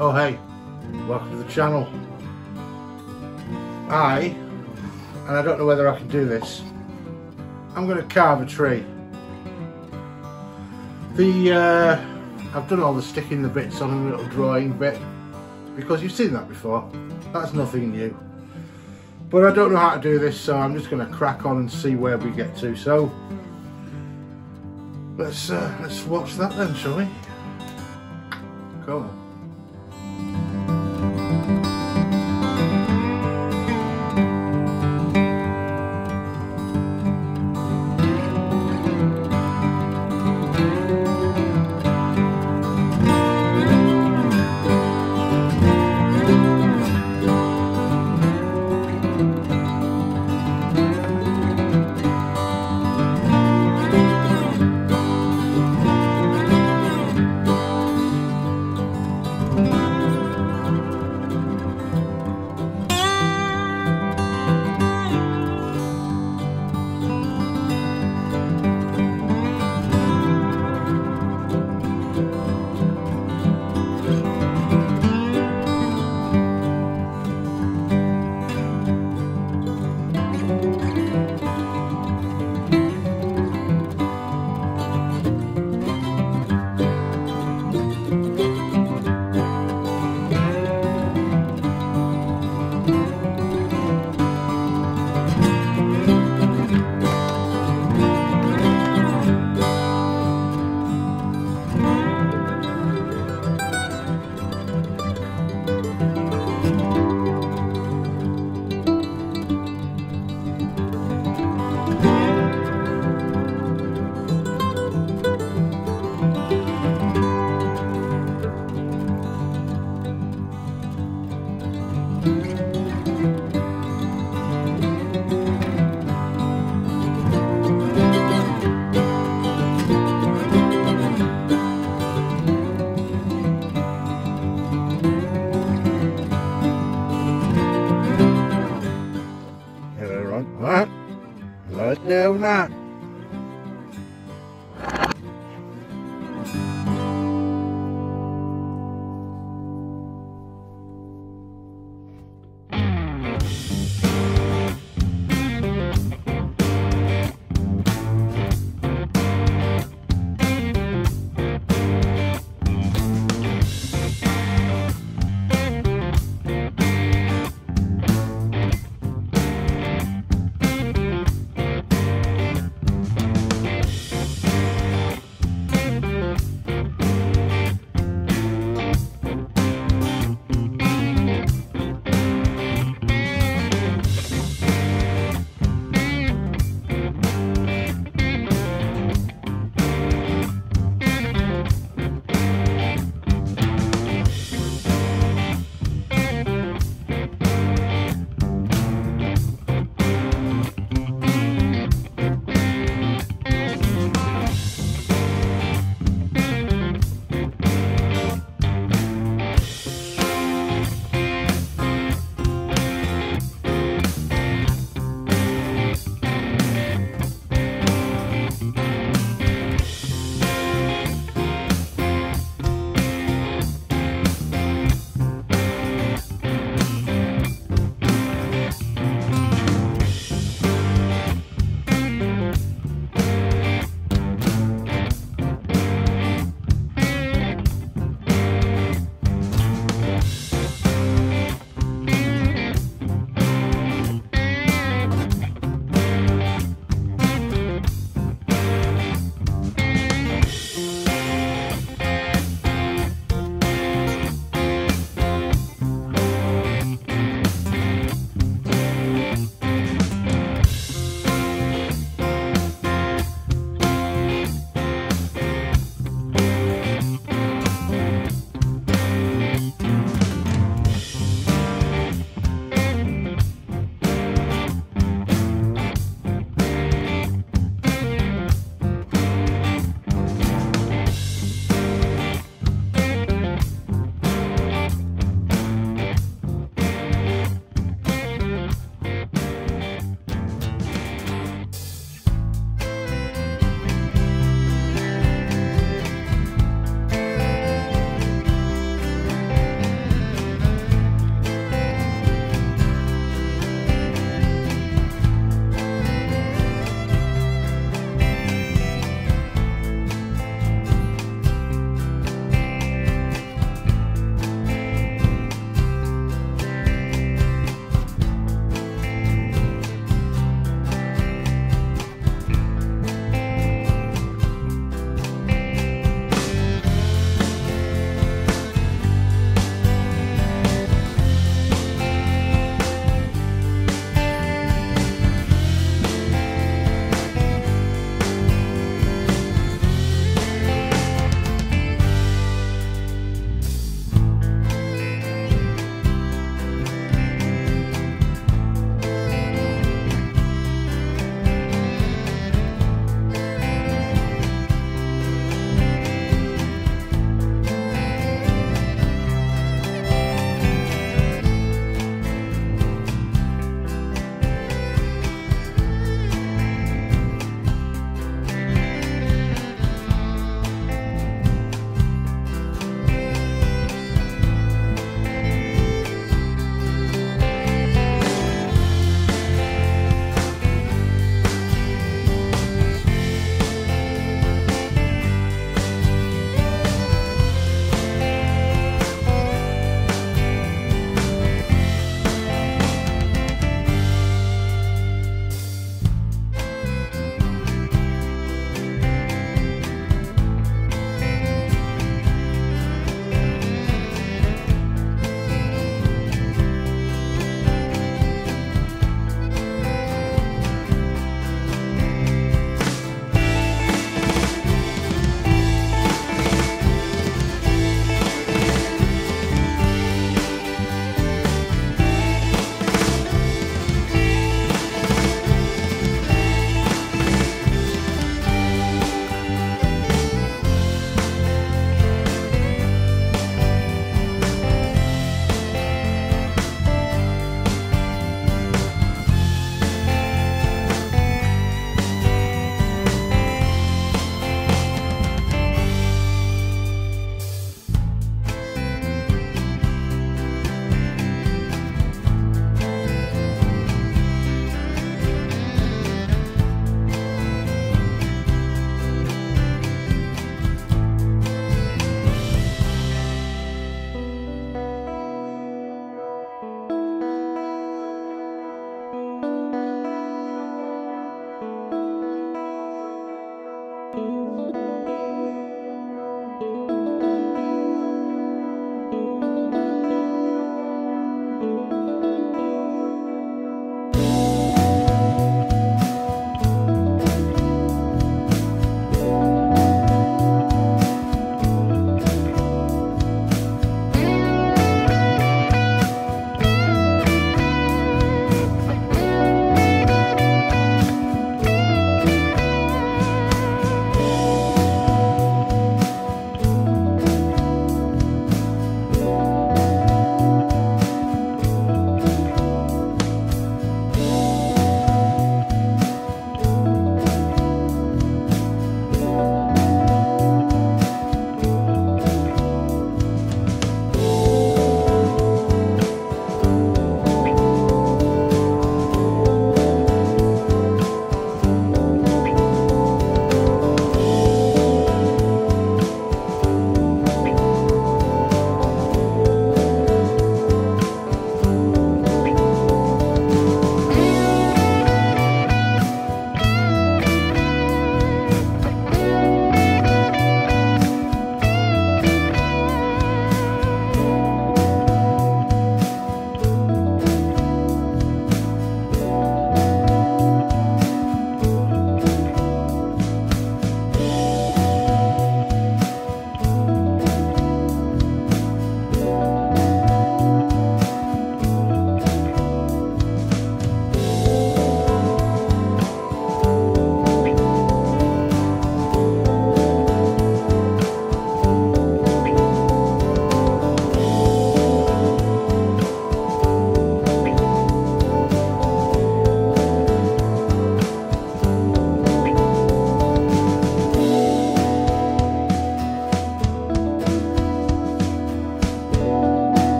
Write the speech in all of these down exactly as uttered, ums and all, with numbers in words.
Oh hey, welcome to the channel. I, and I don't know whether I can do this, I'm going to carve a tree. The uh, I've done all the sticking the bits on a little drawing bit because you've seen that before. That's nothing new. But I don't know how to do this, so I'm just going to crack on and see where we get to. So let's uh, let's watch that then, shall we? Go on. What? Let's do that.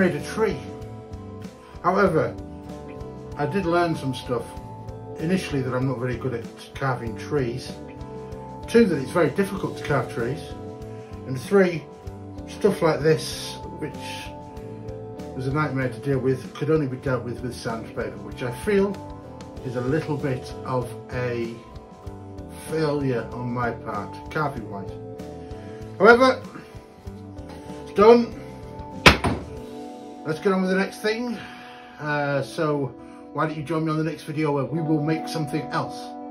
made a tree. However, I did learn some stuff initially that I'm not very good at carving trees. Two, that it's very difficult to carve trees. And three, stuff like this, which was a nightmare to deal with, could only be dealt with with sandpaper, which I feel is a little bit of a failure on my part, carving wise. However, it's done. Let's get on with the next thing. Uh, so why don't you join me on the next video where we will make something else.